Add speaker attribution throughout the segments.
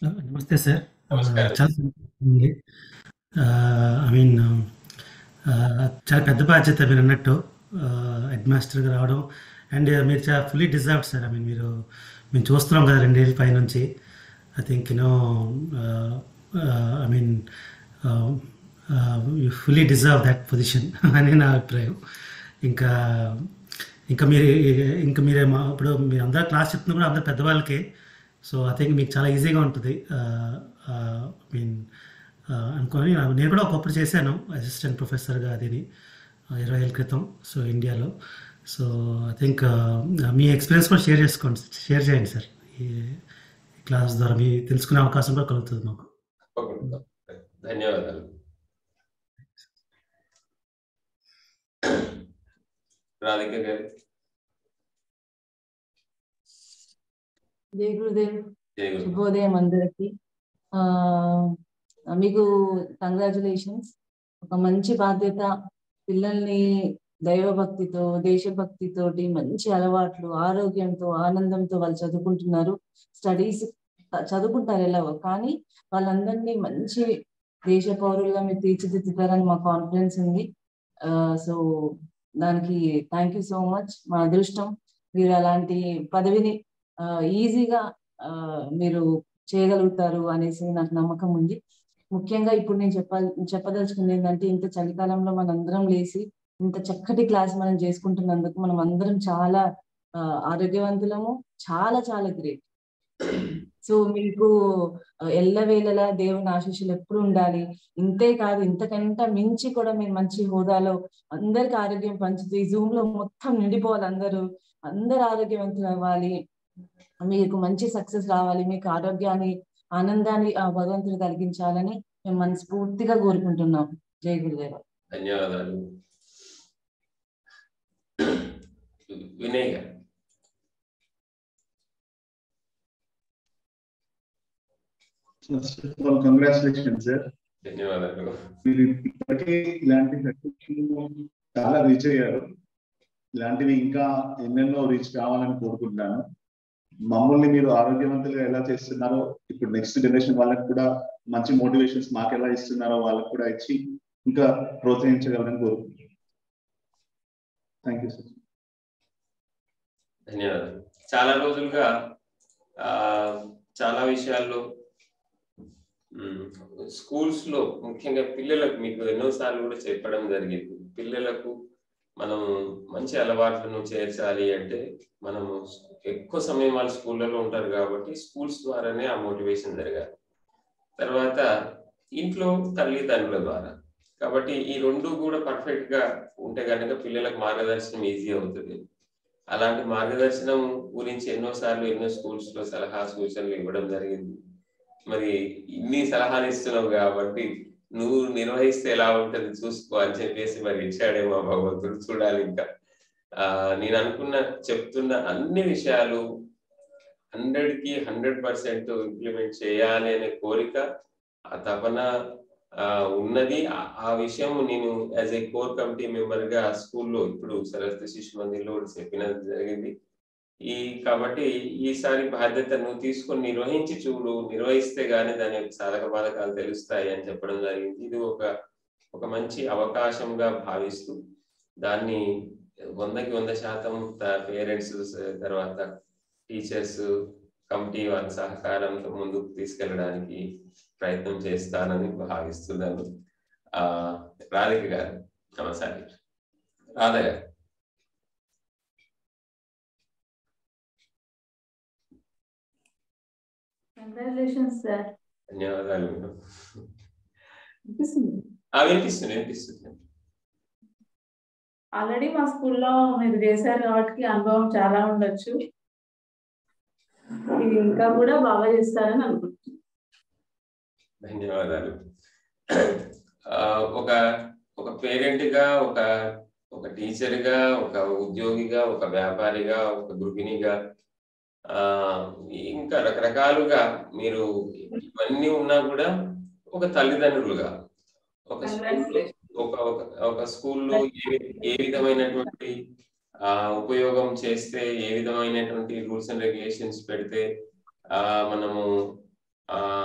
Speaker 1: నమస్తే సార్.
Speaker 2: నమస్కారం.
Speaker 1: చాలా సంతోషంగా ఉంది. ఐ మీన్ చాలా పెద్ద బాధ్యత మీరన్నట్టు హెడ్ మాస్టర్‌గా రావడం. అండ్ మీరు fully deserved sir. I mean మేము చూస్తున్నాం కదా 2 ఏళ్ల పైనుంచి. I think ah, I mean ah, you fully deserve that position అని నా అభిప్రాయం. ఇంకా ఇంకా మీరు ఇంకా మీరే ఇప్పుడు మీరందరూ క్లాస్ చెప్తున్నప్పుడు అందరూ పెద్దవాళ్ళకే. సో ఐ థింక్ మీకు చాలా ఈజీగా ఉంటుంది. ఐ మీన్ అనుకోని నేను కూడా ఒకప్పుడు చేశాను అసిస్టెంట్ ప్రొఫెసర్గా అదిని 20 ఏళ్ళ క్రితం సో ఇండియాలో. సో ఐ థింక్ మీ ఎక్స్పీరియన్స్ కూడా షేర్ చేయండి సార్. ఈ క్లాస్ ద్వారా మీ తెలుసుకునే అవకాశం కూడా కలుగుతుంది మాకు.
Speaker 2: తప్పకుండా. ధన్యవాదాలు. రాధిక గారు.
Speaker 3: జై గురుదేవ్.
Speaker 2: జై గురు.
Speaker 3: శుభోదయం అందరికి. మీకు కంగ్రాచులేషన్స్. ఒక మంచి బాధ్యత, పిల్లల్ని దైవభక్తితో దేశభక్తితోటి మంచి అలవాట్లు ఆరోగ్యంతో ఆనందంతో వాళ్ళు చదువుకుంటున్నారు. స్టడీస్ చదువుకుంటారు ఎలాగో, కానీ వాళ్ళందరినీ మంచి దేశ పౌరులుగా మీరు తీర్చిదిద్దుతారని మా కాన్ఫిడెన్స్ ఉంది. సో దానికి థ్యాంక్ యూ సో మచ్. మా అదృష్టం మీరు అలాంటి పదవిని ఈజీగా మీరు చేయగలుగుతారు అనేసి నాకు నమ్మకం ఉంది. ముఖ్యంగా ఇప్పుడు నేను చెప్పదలుచుకుంది ఏంటంటే, ఇంత చలికాలంలో మనందరం లేసి ఇంత చక్కటి క్లాస్ మనం చేసుకుంటున్నందుకు మనం అందరం చాలా ఆరోగ్యవంతులము. చాలా చాలా గ్రేట్. సో మీకు ఎల్లవేళలా దేవుని ఆశీస్సులు ఎప్పుడు ఉండాలి. ఇంతే కాదు, ఇంతకంటే మించి కూడా మీరు మంచి హోదాలో అందరికి ఆరోగ్యం పంచుతూ ఈ జూమ్ లో మొత్తం నిండిపోవాలి. అందరు ఆరోగ్యవంతులు అవ్వాలి. మీకు మంచి సక్సెస్ రావాలి. మీకు ఆరోగ్యాన్ని ఆనందాన్ని ఆ భగవంతుడు కలిగించాలని మేము మనస్ఫూర్తిగా కోరుకుంటున్నాం. జై గురుదేవ.
Speaker 2: ధన్యవాదాలు. వినయ్ గారు.
Speaker 4: Congratulations sir.
Speaker 2: ధన్యవాదాలు.
Speaker 4: మీరు ఇప్పటికీ ఇలాంటి చాలా రీచ్ అయ్యారు. ఇలాంటివి ఇంకా ఎన్నెన్నో రీచ్ కావాలని కోరుకుంటున్నాను. మమ్మల్ని మీరు ఆరోగ్యవంతులుగా ఎలా చేస్తున్నారో ఇప్పుడు నెక్స్ట్ జనరేషన్ వాళ్ళకి కూడా మంచి మోటివేషన్స్ మాకు ఎలా ఇస్తున్నారో వాళ్ళకు కూడా ఇచ్చి ఇంకా ప్రోత్సహించగలరని కోరుకుంటున్నాను. Thank you sir.
Speaker 2: ధన్యవాదాలు. చాలా రోజులుగా చాలా విషయాల్లో స్కూల్స్ లో ముఖ్యంగా పిల్లలకు మీకు ఎన్నోసార్లు కూడా చెప్పడం జరిగింది. పిల్లలకు మనం మంచి అలవాట్లను చేర్చాలి అంటే మనము ఎక్కువ సమయం వాళ్ళు స్కూళ్ళలో ఉంటారు కాబట్టి స్కూల్స్ ద్వారానే ఆ మోటివేషన్ జరగాలి. తర్వాత ఇంట్లో తల్లిదండ్రుల ద్వారా. కాబట్టి ఈ రెండు కూడా పర్ఫెక్ట్ గా ఉంటే కనుక పిల్లలకు మార్గదర్శనం ఈజీ అవుతుంది. అలాంటి మార్గదర్శనం గురించి ఎన్నోసార్లు ఎన్నో స్కూల్స్ లో సలహా సూచనలు ఇవ్వడం జరిగింది. మరి ఇన్ని సలహాలు ఇస్తున్నావు కాబట్టి నువ్వు నిర్వహిస్తే ఎలా ఉంటుంది చూసుకో అని చెప్పేసి మరి ఇచ్చాడేమో భగవంతుడు. చూడాలి. ఇంకా నేను చెప్తున్న అన్ని విషయాలు 100కి 100% ఇంప్లిమెంట్ చేయాలి అనే కోరిక, ఆ తపన ఉన్నది. ఆ విషయం నేను as a core committee member గా స్కూల్లో ఇప్పుడు సరస్వతి శిశు మందిర్లో చెప్పినది జరిగింది. కాబట్టి ఈసారి బాధ్యత నువ్వు తీసుకొని నిర్వహించి చూడు, నిర్వహిస్తే గానీ దాని యొక్క సాధక బాధకాలు తెలుస్తాయి అని చెప్పడం జరిగింది. ఇది ఒక మంచి అవకాశంగా భావిస్తూ దాన్ని 100కి 100% పేరెంట్స్ తర్వాత టీచర్స్ కమిటీ వారి సహకారంతో ముందుకు తీసుకెళ్ళడానికి ప్రయత్నం చేస్తానని భావిస్తున్నాను. రాధిక గారు. నమస్కారం. రాధ గారు.
Speaker 3: Congratulations sir.
Speaker 2: ధన్యవాదాలు. వినిపిస్తుంది.
Speaker 3: ఆల్రెడీ మా స్కూల్లో మీరు చేశారు కాబట్టి అనుభవం చాలా ఉండొచ్చు. ఇది ఇంకా కూడా బాగా చేస్తారని అనుకుంటున్నాను.
Speaker 2: ధన్యవాదాలు. ఒక పేరెంట్ గా, ఒక టీచర్ గా, ఒక ఉద్యోగిగా, ఒక వ్యాపారిగా, ఒక గృహిణిగా, ఇంకా రకరకాలుగా మీరు ఇవన్నీ ఉన్నా కూడా ఒక తల్లిదండ్రులుగా ఒక స్కూల్లో ఏ విధమైనటువంటి ఉపయోగం చేస్తే, ఏ విధమైనటువంటి రూల్స్ అండ్ రెగ్యులేషన్స్ పెడితే మనము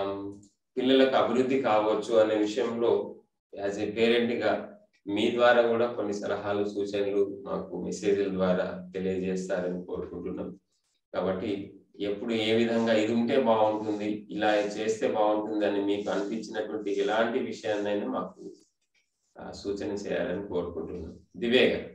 Speaker 2: పిల్లలకు అభివృద్ధి కావచ్చు అనే విషయంలో యాజ్ ఏ పేరెంట్గా మీ ద్వారా కూడా కొన్ని సలహాలు సూచనలు మాకు మెసేజ్ల ద్వారా తెలియజేస్తారని కోరుకుంటున్నాం. కాబట్టి ఎప్పుడు ఏ విధంగా ఇది ఉంటే బాగుంటుంది, ఇలా చేస్తే బాగుంటుంది అని మీకు అనిపించినటువంటి ఎలాంటి విషయాన్నైనా మాకు సూచన చేయాలని కోరుకుంటున్నాం. దివ్య గారు.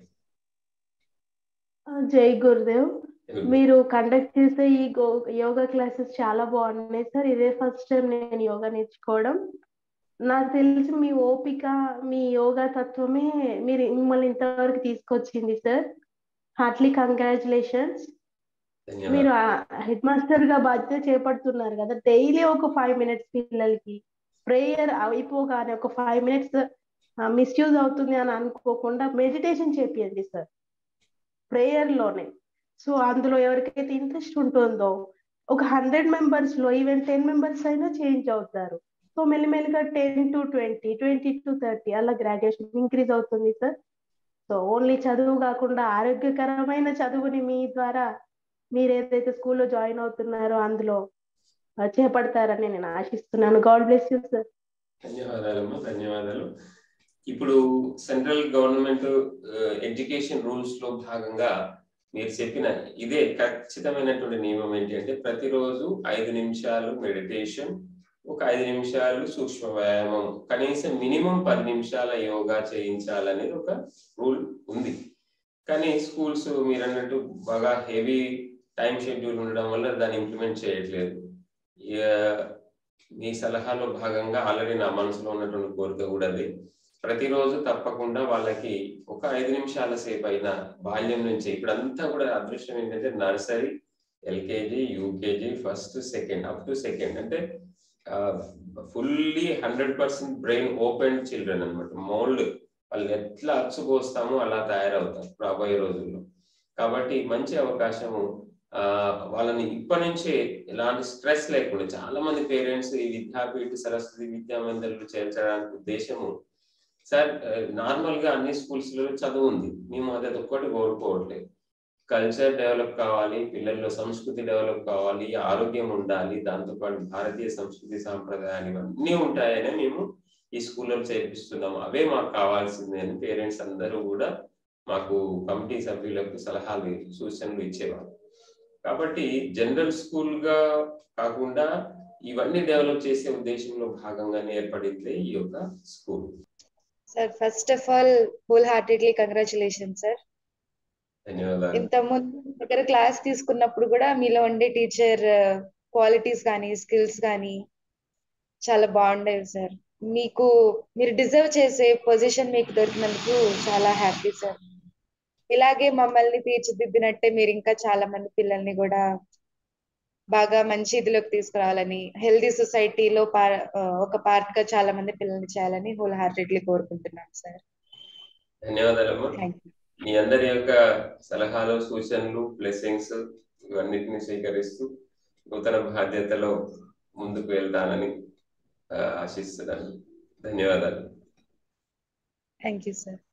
Speaker 5: జై గురుదేవ్. మీరు కండక్ట్ చేసే ఈ యోగా క్లాసెస్ చాలా బాగున్నాయి సార్. ఇదే ఫస్ట్ టైం నేను యోగా నేర్చుకోవడం. నాకు తెలిసి మీ ఓపిక, మీ యోగా తత్వమే మిమ్మల్ని ఇంతవరకు తీసుకొచ్చింది సార్. Heartly congratulations. మీరు హెడ్ మాస్టర్ గా బాధ్యత చేపడుతున్నారు కదా, డైలీ ఒక 5 minutes పిల్లలకి ప్రేయర్ అయిపోగానే ఒక 5 minutes మిస్యూజ్ అవుతుంది అని అనుకోకుండా మెడిటేషన్ చేపియండి సార్ ప్రేయర్ లోనే. సో అందులో ఎవరికైతే ఇంట్రెస్ట్ ఉంటుందో ఒక 100 members లో ఈవెన్ 10 members అయినా చేంజ్ అవుతారు. సో మెల్లిమెల్లిగా 10 to 20, 20 to 30 అలా గ్రాడ్యుయేషన్ ఇంక్రీజ్ అవుతుంది సార్. సో ఓన్లీ చదువు కాకుండా ఆరోగ్యకరమైన చదువుని మీ ద్వారా మీరు ఏదైతే స్కూల్లో జాయిన్ అవుతున్నారో అందులో చేపడతారని నేను ఆశిస్తున్నాను. God bless you sir.
Speaker 2: ధన్యవాదాలమ్మా, ధన్యవాదాలు. ఇప్పుడు సెంట్రల్ గవర్నమెంట్ ఎడ్యుకేషన్ రూల్స్ లో భాగంగా మీరు చెప్పిన ఇదే ఖచ్చితమైనటువంటి నియమం ఏంటి అంటే ప్రతిరోజు 5 నిమిషాలు మెడిటేషన్, ఒక 5 నిమిషాలు సూక్ష్మ వ్యాయామం, కనీసం మినిమం 10 నిమిషాల యోగా చేయించాలనేది ఒక రూల్ ఉంది. కానీ స్కూల్స్ మీరు అన్నట్టు బాగా హెవీ టైం షెడ్యూల్ ఉండడం వల్ల దాన్ని ఇంప్లిమెంట్ చేయట్లేదు. మీ సలహాలో భాగంగా ఆల్రెడీ నా మనసులో ఉన్నటువంటి కోరిక కూడా అది. ప్రతిరోజు తప్పకుండా వాళ్ళకి ఒక 5 నిమిషాల సేపు అయినా బాల్యం నుంచి, ఇప్పుడు అంతా కూడా అదృష్టం ఏంటంటే nursery, LKG, UKG, first, second up to second అంటే ఫుల్లీ 100% బ్రెయిన్ ఓపెన్ చిల్డ్రన్ అనమాట. మోల్డ్ వాళ్ళు ఎట్లా అచ్చుపోస్తామో అలా తయారవుతారు రాబోయే రోజుల్లో. కాబట్టి మంచి అవకాశము వాళ్ళని ఇప్పటి నుంచే ఎలాంటి స్ట్రెస్ లేకుండా, చాలా మంది పేరెంట్స్ ఈ విద్యాపీఠ సరస్వతి విద్యా మందిరాలు చేర్చడానికి ఉద్దేశము సార్ నార్మల్ గా అన్ని స్కూల్స్ లో చదువు ఉంది, మేము అది ఒక్కటి కోరుకోవట్లేదు. కల్చర్ డెవలప్ కావాలి, పిల్లల్లో సంస్కృతి డెవలప్ కావాలి, ఆరోగ్యం ఉండాలి, దాంతోపాటు భారతీయ సంస్కృతి సాంప్రదాయాలు ఇవన్నీ ఉంటాయని మేము ఈ స్కూల్లో చేర్పిస్తున్నాము. అవే మాకు కావాల్సింది అని పేరెంట్స్ అందరూ కూడా మాకు కమిటీ సభ్యులకు సలహాలు సూచనలు ఇచ్చేవారు. కాబట్టి జనరల్ స్కూల్ గా కాకుండా ఇవన్నీ డెవలప్ చేసే ఉద్దేశంలో భాగంగానే ఏర్పడింది ఈ యొక్క school.
Speaker 6: Sir first of all whole heartedly congratulation sir.
Speaker 2: ధన్యవాదాలు.
Speaker 6: ఇంతకుముందు దగ్గర క్లాస్ తీసుకున్నప్పుడు కూడా మీలో ఉండే టీచర్ క్వాలిటీస్ కానీ స్కిల్స్ కానీ చాలా బాగుండేవి సార్. మీరు డిజర్వ్ చేసే పొజిషన్ మీకు దొరికినందుకు చాలా హ్యాపీ సార్. ఇలాగే మమ్మల్ని తీర్చిదిద్దినట్టే మీరు ఇంకా చాలా మంది పిల్లల్ని కూడా బాగా మంచి ఇదిలోకి తీసుకురావాలని, హెల్దీ సొసైటీలో ఒక పార్ట్ గా చాలా మంది పిల్లల్ని చేయాలని హోల్ హార్టెడ్లీ కోరుకుంటున్నాను సార్.
Speaker 2: ధన్యవాదాలమ్మా. మీ అందరి యొక్క సలహాలు సూచనలు బ్లెస్సింగ్స్ ఇవన్నిటిని స్వీకరిస్తూ నూతన బాధ్యతలో ముందుకు వెళ్తానని ఆశిస్తున్నాను. ధన్యవాదాలు.
Speaker 6: Thank you sir.